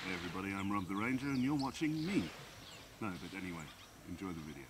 Hey everybody, I'm Rob the Ranger and you're watching me. No, but anyway, enjoy the video.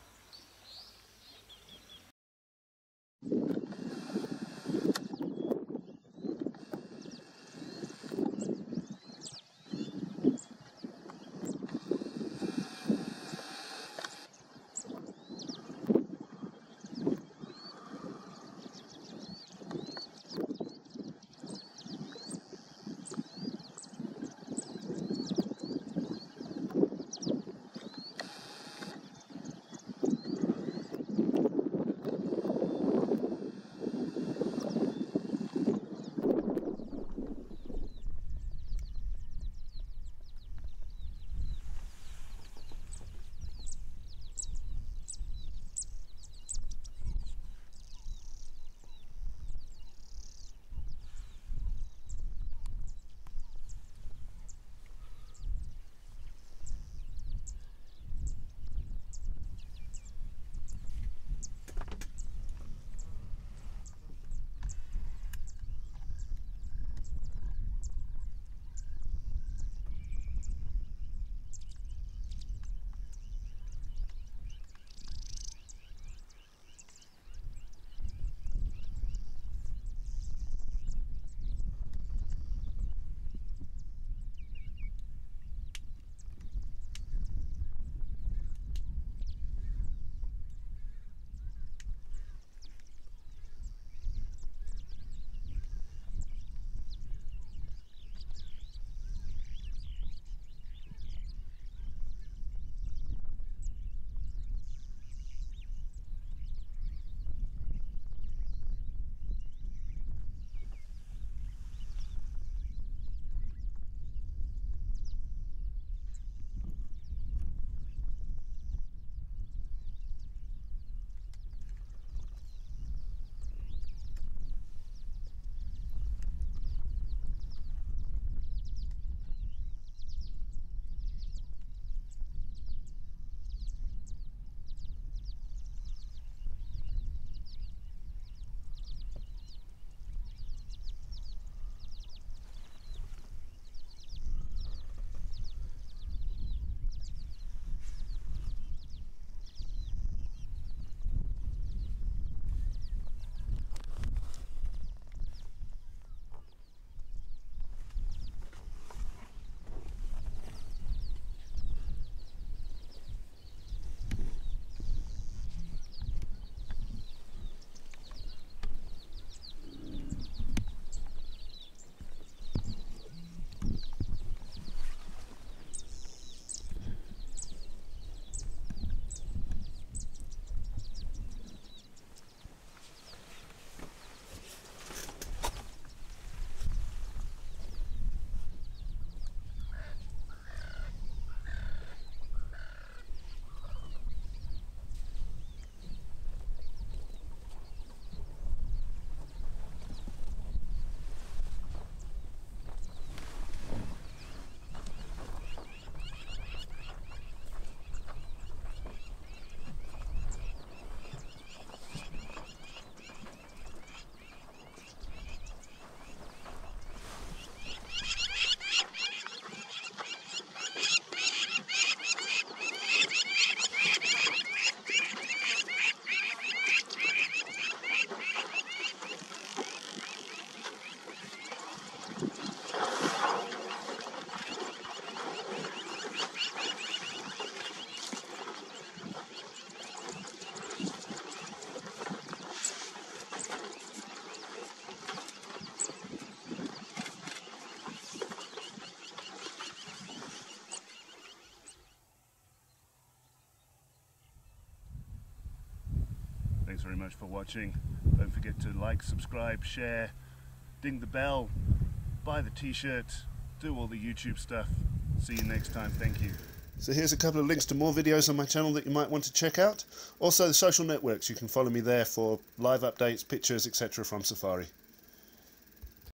Thanks very much for watching. Don't forget to like, subscribe, share, ding the bell, buy the t-shirt, do all the YouTube stuff. See you next time. Thank you. So here's a couple of links to more videos on my channel that you might want to check out. Also the social networks, you can follow me there for live updates, pictures, etc. from Safari.